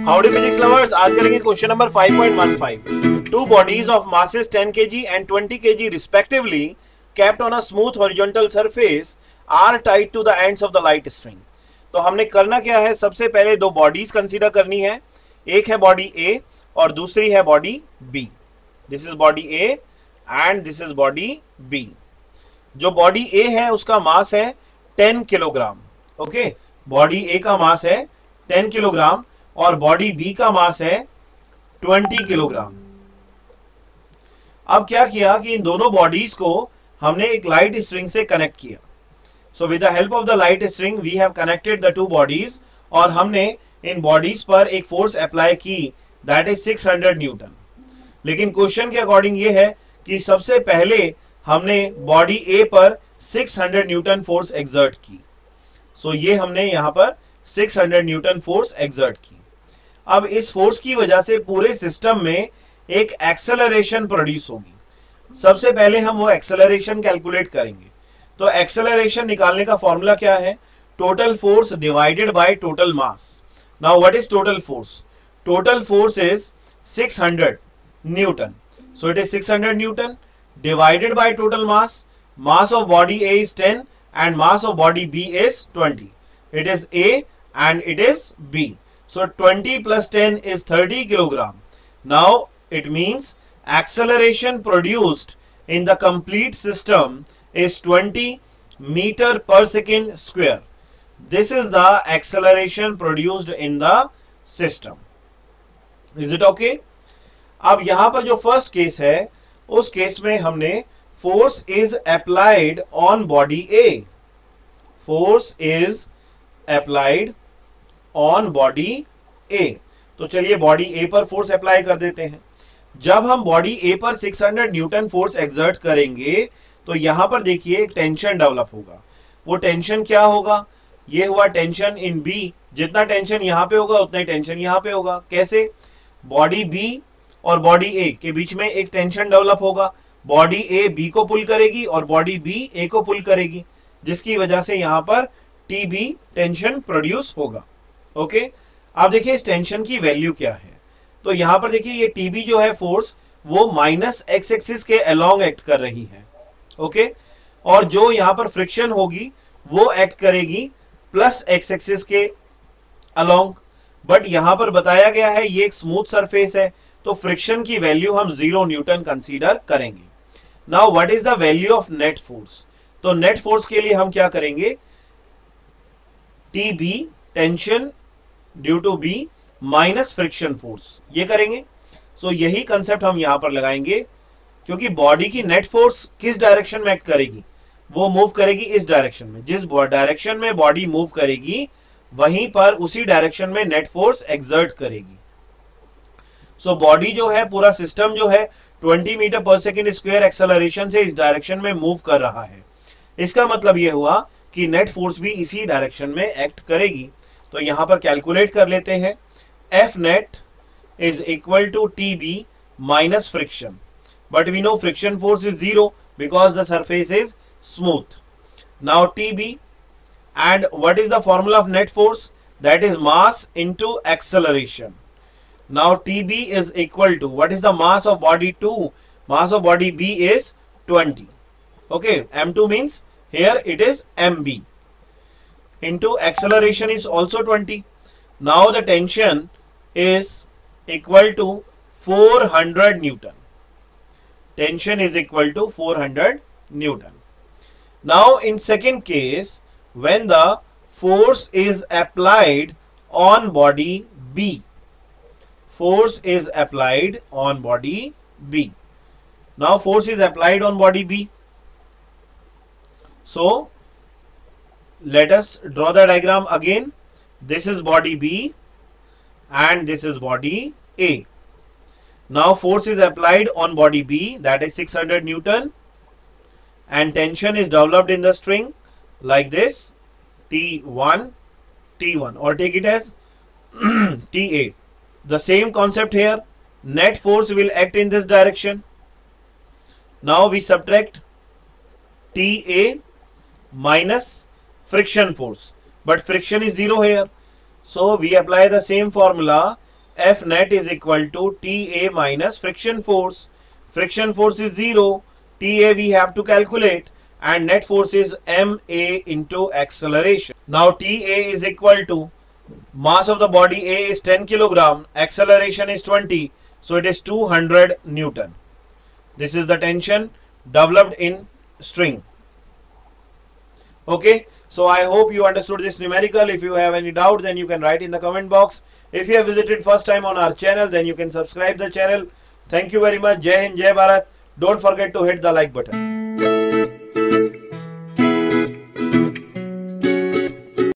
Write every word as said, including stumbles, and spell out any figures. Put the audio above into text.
Howdy physics lovers, आज करेंगे question number five point one five. Two bodies of masses ten kilograms and twenty kilograms respectively kept on a smooth horizontal surface are tied to the ends of the light string. तो हमने करना क्या है, सबसे पहले दो bodies consider करनी है. एक है बॉडी ए और दूसरी है body B. This is body A and this is body B. जो बॉडी ए है उसका मास है ten kilogram. Okay, body A का मास है टेन किलोग्राम और बॉडी बी का मास है ट्वेंटी किलोग्राम. अब क्या किया कि इन दोनों बॉडीज को हमने एक लाइट स्ट्रिंग से कनेक्ट किया. So with the help of the light string we have connected the two bodies और हमने इन बॉडीज पर एक फोर्स अप्लाई की, that is six hundred newton. लेकिन क्वेश्चन के अकॉर्डिंग ये है कि सबसे पहले हमने बॉडी ए पर six hundred newton force exert की. सो so ये हमने यहां पर six hundred newton force exert की. अब इस फोर्स की वजह से पूरे सिस्टम में एक एक्सेलरेशन प्रोड्यूस होगी. सबसे पहले हम वो एक्सेलरेशन कैलकुलेट करेंगे. तो एक्सेलरेशन निकालने का फॉर्मूला क्या है, total force divided by total mass. Now what is total force? Total force is six hundred newton. So it is six hundred newton divided by total mass. Mass of body A is ten and mass of body B is twenty. It is A and it is B. So twenty plus ten is thirty kilogram. Now it means acceleration produced in the complete system is twenty meter per second square. This is the acceleration produced in the system. Is it okay? अब यहां पर जो first case है उस case में हमने force is applied on body A. Force is applied on body A. तो चलिए बॉडी ए पर फोर्स अप्लाई कर देते हैं. जब हम बॉडी ए पर six hundred newton force exert करेंगे तो यहां पर देखिए एक टेंशन डेवलप होगा. वो टेंशन क्या होगा, ये हुआ टेंशन इन बी. जितना टेंशन यहां पे होगा उतना ही टेंशन यहां पे होगा. कैसे? बॉडी बी और बॉडी ए के बीच में एक टेंशन डेवलप होगा. बॉडी ए बी को पुल करेगी और बॉडी बी ए को पुल करेगी, जिसकी वजह से यहां पर टी बी टेंशन प्रोड्यूस होगा. ओके, अब देखिए इस टेंशन की वैल्यू क्या है. तो यहां पर देखिए ये टी बी जो है फोर्स वो माइनस एक्स एक्सिस के अलोंग एक्ट कर रही है. ओके, और जो यहां पर फ्रिक्शन होगी वो एक्ट करेगी प्लस एक्स एक्सिस के अलोंग. बट यहां पर बताया गया है ये एक स्मूथ सरफेस है तो फ्रिक्शन की वैल्यू हम जीरो न्यूटन कंसीडर करेंगे. Now what is the value of net force? तो नेट फोर्स के लिए हम क्या करेंगे, T B tension due to B minus friction force, ये करेंगे. सो so, यही कंसेप्ट हम यहां पर लगाएंगे, क्योंकि बॉडी की नेट फोर्स किस डायरेक्शन में एक्ट करेगी, वो मूव करेगी इस डायरेक्शन में. जिस डायरेक्शन में बॉडी मूव करेगी वहीं पर उसी डायरेक्शन में नेट फोर्स एक्सर्ट करेगी. सो so, बॉडी जो है, पूरा सिस्टम जो है twenty metre per second square acceleration से इस डायरेक्शन में मूव कर रहा है. इसका मतलब यह हुआ कि नेट फोर्स भी इसी डायरेक्शन में एक्ट करेगी. तो यहां पर कैलकुलेट कर लेते हैं. F net is equal to T B minus friction, but we know friction force is zero because the surface is smooth. Now T B and what is the formula of net force, that is mass into acceleration. Now T B is equal to, what is the mass of body two? Mass of body B is twenty. Okay, M two means here it is M B. Into acceleration is also twenty. Now the tension is equal to four hundred Newton. Tension is equal to four hundred Newton. Now in second case, when the force is applied on body B, force is applied on body B. Now force is applied on body B. So let us draw the diagram again. This is body B and this is body A. Now force is applied on body B, that is six hundred Newton, and tension is developed in the string like this, T one, T one, or take it as T eight. The same concept here, net force will act in this direction. Now we subtract T A minus friction force, but friction is zero here. So we apply the same formula F net is equal to T A minus friction force. Friction force is zero. T A we have to calculate, and net force is M A into acceleration. Now T A is equal to mass of the body A is ten kilogram, acceleration is twenty, so it is two hundred Newton. This is the tension developed in string. Okay, so I hope you understood this numerical. If you have any doubt, then you can write in the comment box. If you have visited first time on our channel, then you can subscribe the channel. Thank you very much. Jai Hind, Jai Bharat. Don't forget to hit the like button.